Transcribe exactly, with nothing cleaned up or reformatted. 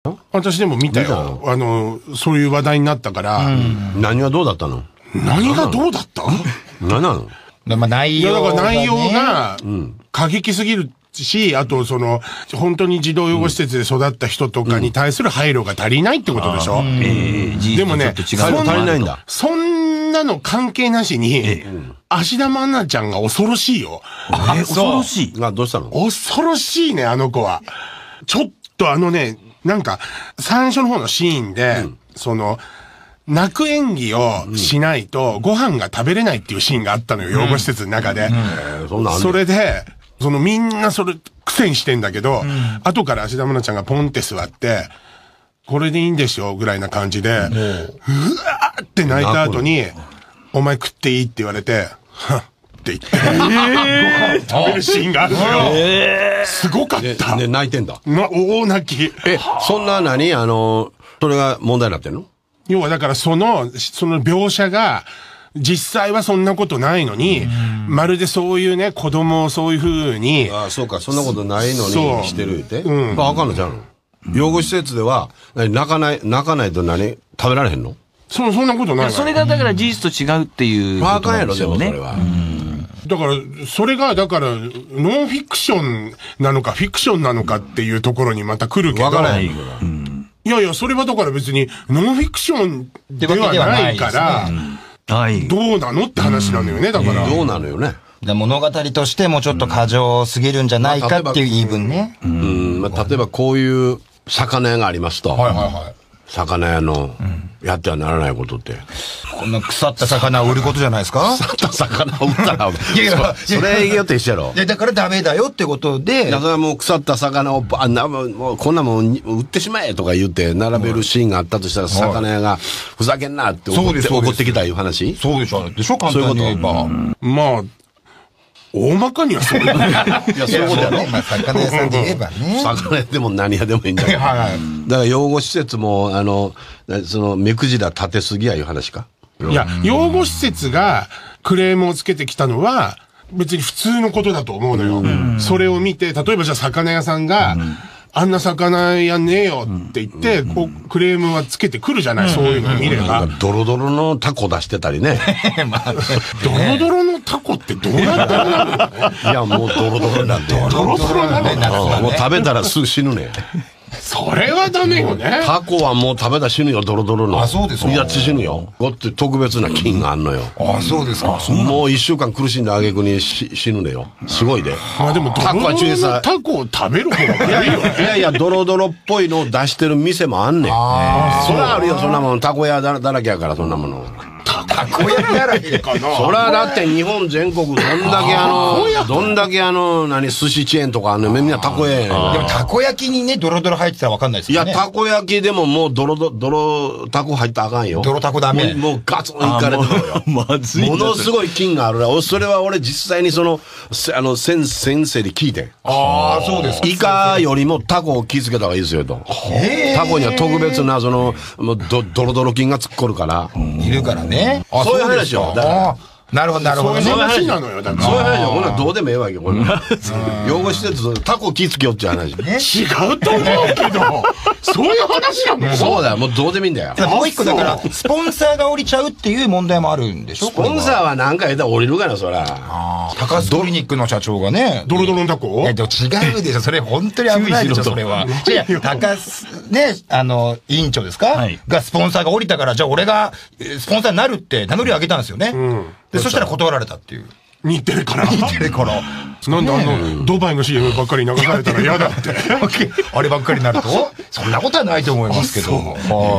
私でも見たよ。あの、そういう話題になったから。 何がどうだったの？ 何がどうだった？ 何なの？ まあ内容が、ね。 いや、だから内容が、過激すぎるし、あとその、本当に児童養護施設で育った人とかに対する配慮が足りないってことでしょ？でもね、 足りないんだ。 そんなの関係なしに、芦田愛菜ちゃんが恐ろしいよ。 え、恐ろしい。 あ、どうしたの？ 恐ろしいね、あの子は。ちょっとあのね、なんか、最初の方のシーンで、その、泣く演技をしないと、ご飯が食べれないっていうシーンがあったのよ、養護施設の中で。それで、そのみんなそれ苦戦してんだけど、後から芦田愛菜ちゃんがポンって座って、これでいいんでしょぐらいな感じで、うわーって泣いた後に、お前食っていいって言われて、はっって言って、ご飯食べるシーンがあるのよ。すごかった。 で、泣いてんだ。 な、大泣き。 え、そんな何あの、それが問題になってんの？ 要はだからその、その描写が、実際はそんなことないのに、まるでそういうね、子供をそういう風に。 ああ、そうか、そんなことないのにしてるって。うん。あかんのちゃうの？養護施設では、泣かない、泣かないと何食べられへんの？ そ、そんなことないわ。 それがだから事実と違うっていうことなんですよね。 あかんやろ、でもそれは。 だから、それが、だから、ノンフィクションなのか、フィクションなのかっていうところにまた来るけど。 わからへんから。 いやいや、それはだから別に、ノンフィクションではないから、どうなのって話なのよね、だから。 どうなのよね。 物語としてもちょっと過剰すぎるんじゃないかっていう言い分ね。 うん、まあ、例えばこういう魚屋がありますと。はいはいはい。魚屋のやってはならないことって。 こんな腐った魚を売ることじゃないですか？ 腐った魚を売ったら、いやいや、それ営業と一緒やろ。 いや、だからダメだよってことで。 だからもう腐った魚をば、な、もうこんなもん売ってしまえとか言って並べるシーンがあったとしたら、魚屋がふざけんなって怒って怒ってきたいう話？ そうでしょ。でしょ、簡単に言えば。 まあ、大まかにはそういう。いや、そういうことやろ。 まあ、魚屋さんで言えばね。 魚屋でも何屋でもいいんだけど。だから養護施設も、あの、その、目くじら立てすぎやいう話か。 いや、養護施設がクレームをつけてきたのは、別に普通のことだと思うのよ。それを見て、例えばじゃあ魚屋さんが、あんな魚やねえよって言って、こう、クレームはつけてくるじゃない、そういうのを見れば。 ドロドロのタコ出してたりね。 ドロドロのタコってどうなったの？ いや、もうドロドロなんで。 ドロドロなの？ もう食べたらすぐ死ぬね。 それはダメよね。 タコはもう食べたら死ぬよ、ドロドロの。 あ、そうですか。 いや、死ぬよ。こうって特別な菌があんのよ。 あ、そうですか。 もう一週間苦しんだ挙句に死ぬのよ。すごいで。 まあでも、ドロドロのタコを食べる方がいいよね。 いやいや、ドロドロっぽいのを出してる店もあんねん。そりゃあるよ、そんなもん。タコ屋だらけやから、そんなもの。 タコ屋だらけかな。 そりゃだって日本全国どんだけあの、どんだけあの、何、寿司チェーンとかあんのみんなタコ屋やねん。 でもたこ焼きにね、ドロドロ入ってたらわかんないですよね。 いや、たこ焼きでももうドロドロ、ドロタコ入ったらあかんよ。 ドロタコダメ。 もうガツンいかれてるよ。 まずい。 ものすごい菌があるら、それは俺実際にその、あの、先生で聞いて。 ああ、そうですか。 イカよりもタコを気づけた方がいいですよと。タコには特別な、その、もうドドロドロ菌が突っ込るから。 いるからね。 そういう話よ。だから。 なるほど、なるほど。 そういう話なのよ、だから。 そういう話よ。ほんならどうでもええわけよ、これ。養護施設、タコ気付けよっていう話。 違うと思うけど、そういう話なの？ そうだよ、もうどうでもいいんだよ。 もう一個だから、スポンサーが降りちゃうっていう問題もあるんでしょ？ スポンサーは何か言ったら降りるかな、そら。 高須クリニックの社長がね。 ドロドロのタコ？ いや、でも違うでしょ。それ本当に危ないでしょ、それは。いや、高須、ね、あの、委員長ですかがスポンサーが降りたから、じゃあ俺がスポンサーになるって名乗りを上げたんですよね。で、そしたら断られたっていう。 日テレから。 日テレから。 なんであの、ドバイの シーエム ばっかり流されたら嫌だって。 あればっかりになるとそんなことはないと思いますけど。